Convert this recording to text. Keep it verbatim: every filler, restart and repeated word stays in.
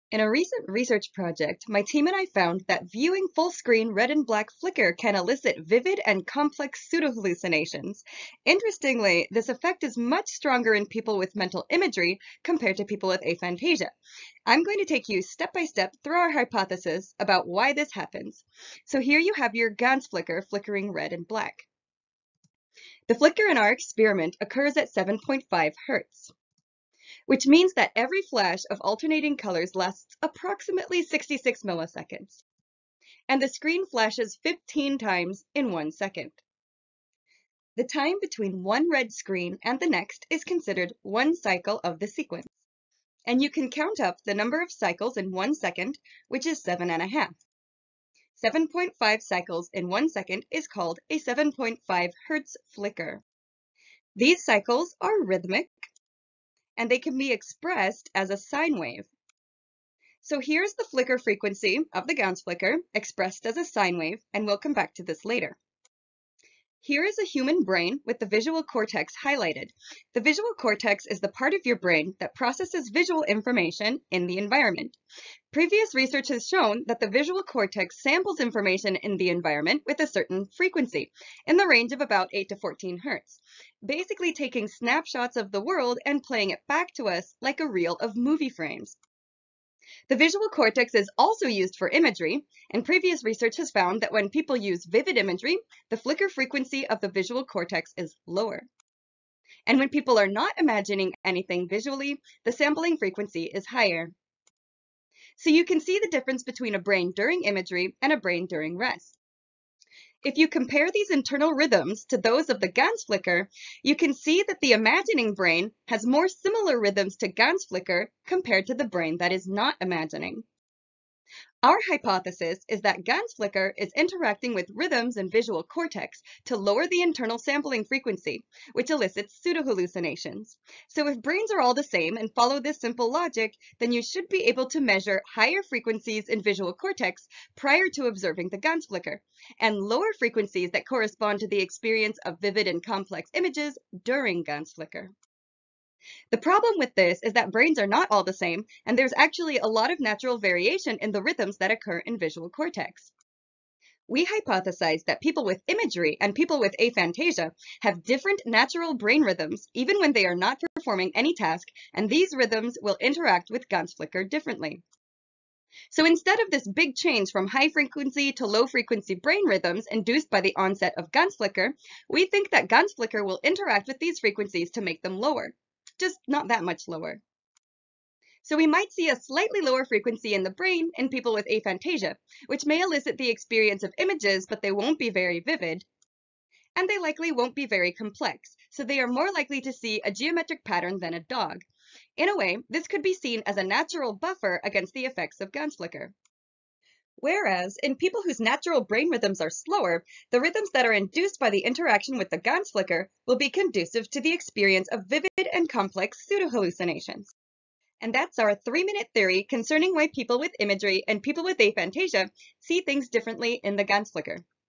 In a recent research project, my team and I found that viewing full-screen red and black flicker can elicit vivid and complex pseudo-hallucinations. Interestingly, this effect is much stronger in people with mental imagery compared to people with aphantasia. I'm going to take you step by step through our hypothesis about why this happens. So here you have your Ganzflicker flickering red and black. The flicker in our experiment occurs at seven point five hertz. Which means that every flash of alternating colors lasts approximately sixty-six milliseconds, and the screen flashes fifteen times in one second. The time between one red screen and the next is considered one cycle of the sequence, and you can count up the number of cycles in one second, which is seven and a half. seven point five cycles in one second is called a seven point five hertz flicker. These cycles are rhythmic, and they can be expressed as a sine wave. So here's the flicker frequency of the Ganzflicker expressed as a sine wave, and we'll come back to this later. Here is a human brain with the visual cortex highlighted. The visual cortex is the part of your brain that processes visual information in the environment. Previous research has shown that the visual cortex samples information in the environment with a certain frequency, in the range of about eight to fourteen hertz, basically taking snapshots of the world and playing it back to us like a reel of movie frames. The visual cortex is also used for imagery, and previous research has found that when people use vivid imagery, the flicker frequency of the visual cortex is lower. And when people are not imagining anything visually, the sampling frequency is higher. So you can see the difference between a brain during imagery and a brain during rest. If you compare these internal rhythms to those of the Ganzflicker, you can see that the imagining brain has more similar rhythms to Ganzflicker compared to the brain that is not imagining. Our hypothesis is that Ganzflicker is interacting with rhythms in visual cortex to lower the internal sampling frequency, which elicits pseudo-hallucinations. So if brains are all the same and follow this simple logic, then you should be able to measure higher frequencies in visual cortex prior to observing the Ganzflicker, and lower frequencies that correspond to the experience of vivid and complex images during Ganzflicker. The problem with this is that brains are not all the same, and there's actually a lot of natural variation in the rhythms that occur in visual cortex. We hypothesize that people with imagery and people with aphantasia have different natural brain rhythms, even when they are not performing any task, and these rhythms will interact with Ganzflicker differently. So instead of this big change from high frequency to low frequency brain rhythms induced by the onset of Ganzflicker, we think that Ganzflicker will interact with these frequencies to make them lower. Just not that much lower. So we might see a slightly lower frequency in the brain in people with aphantasia, which may elicit the experience of images, but they won't be very vivid, and they likely won't be very complex, so they are more likely to see a geometric pattern than a dog. In a way, this could be seen as a natural buffer against the effects of Ganzflicker. Whereas, in people whose natural brain rhythms are slower, the rhythms that are induced by the interaction with the Ganzflicker will be conducive to the experience of vivid and complex pseudo-hallucinations. And that's our three-minute theory concerning why people with imagery and people with aphantasia see things differently in the Ganzflicker.